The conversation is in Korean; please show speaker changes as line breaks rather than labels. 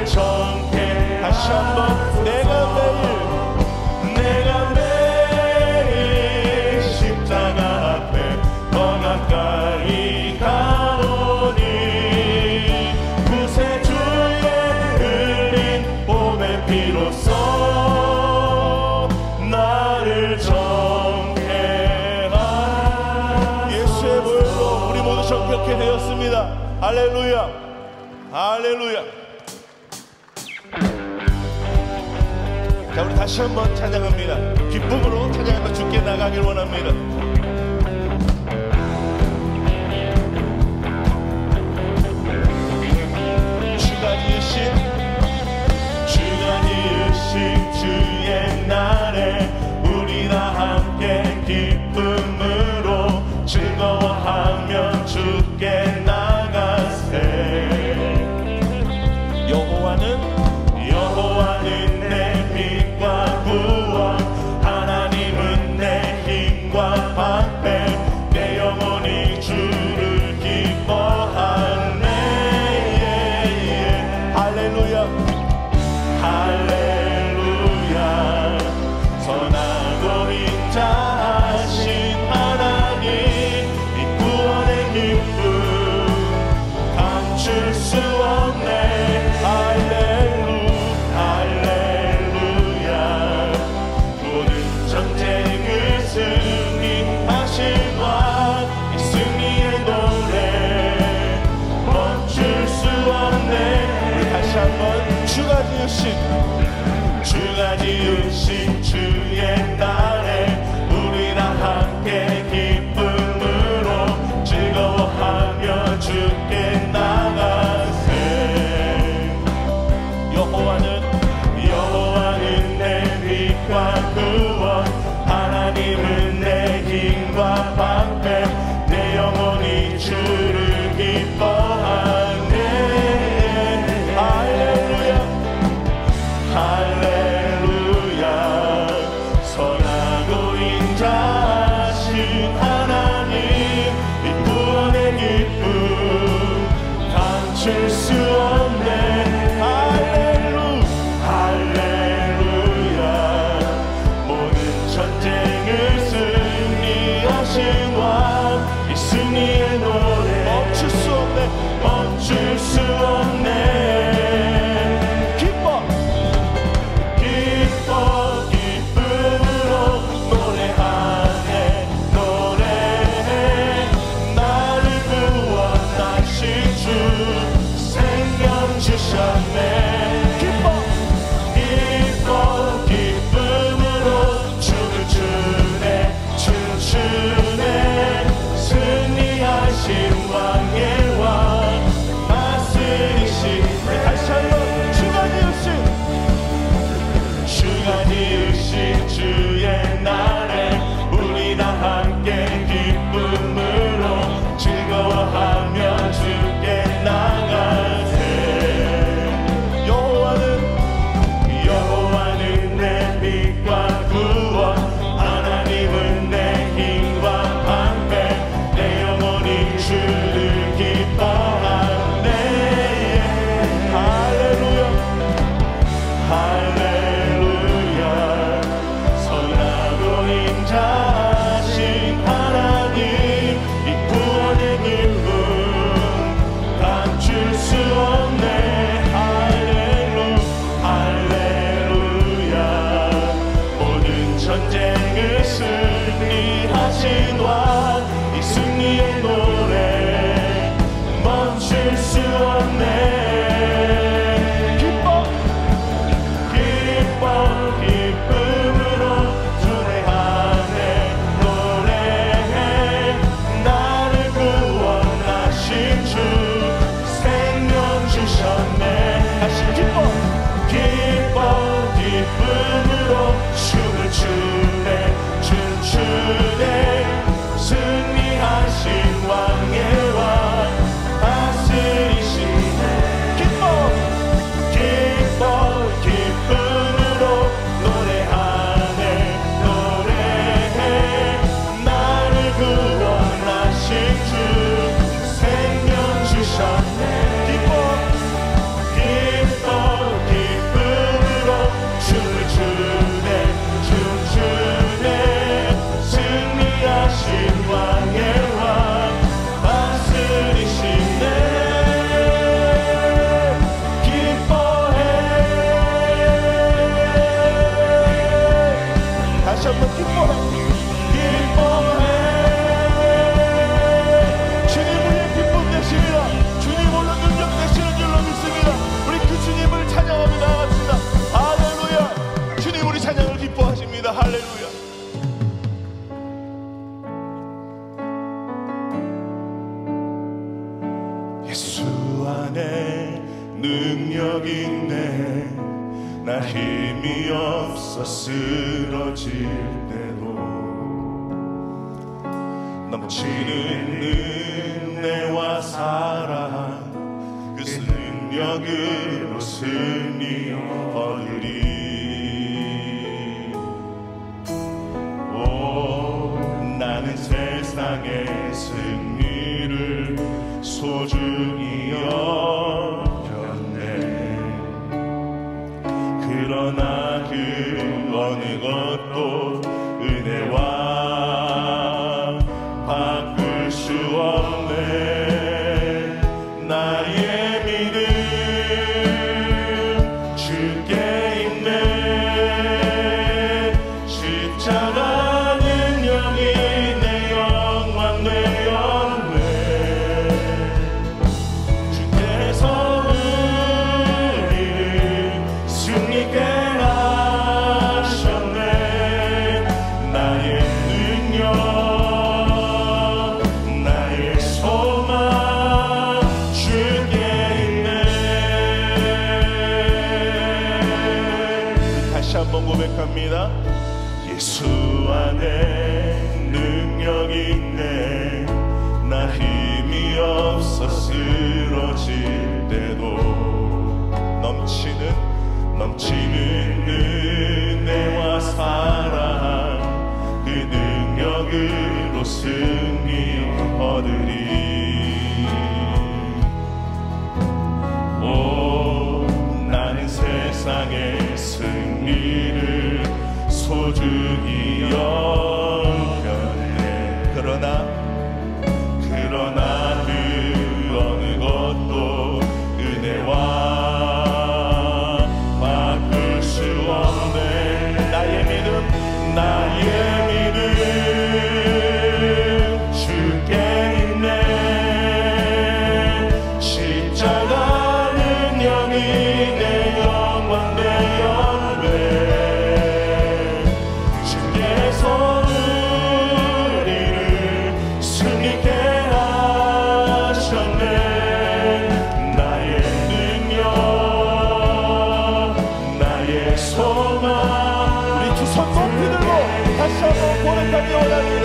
나를 정케 다시 한번 내가 매일 십자가 앞에 더 가까이 가오니 구세주의 흘린 봄의 피로써 나를 정케 하소서. 예수의 보혈로 우리 모두 정결케 되었습니다. 할렐루야, 할렐루야. 자, 우리 다시 한번 찬양합니다. 기쁨으로 찬양하며 주께 나가길 원합니다. 주가 지으신 주의 날에 우리 다 함께 기쁨으로 즐거워하며 주께 나가세. 여호와는 내 빛과 구원, 하나님은 내 힘과 방패, 내 영혼이 주를 기뻐하네. 할렐루야, 할렐루야. 선하고 인자하신 하나님, 이 구원의 기쁨 감출 수 없네. 할렐루야. 모든 전쟁을 승리하신 왕, 이 승리의 노래 멈출 수 없네. 우리 다시 한번 주가 지으신 주의 날에 우리 다 함께 기쁨으로 즐거워하며 주께 나가세. 여호와는 내 빛과 구원, 하나님은 내 힘과 방패, 내 영혼이 주를 기뻐하네. 할렐루야, 할렐루야. 있네. 나 힘이 없어 쓰러질 때도 넘치는 은혜와 사랑 그 능력으로 승리 얻으리. 나는 세상의 승리를 소중히 여겼네. 그러나 그 어느 것도 은혜와 바꿀 수 없네. 나의 믿음 주께 있네. 십자가 능력이 내 영광 내 열매. 주께서 우리를 승리케 하셨네. 나의 능력 나의 소망 주께 있네. 다시 한번 고백합니다. 예수 안에 능력이 있네. 나 힘이 없어 쓰러질 때도 넘치는 은혜와 사랑 그 능력으로 승리 얻으리. 오 나는 세상의 승리를 소중히 여겼네. 그러나 그 어느 것도 은혜와 바꿀 수 없네. 나의 믿음 주께 있네. 십자가 능력이 내 영광 내 열매. 주께서 우리를 승리케 하셨네. 나의 능력 나의 소망. 우리 두 손 높이 들고 다시 한번 고백하기 원합니다.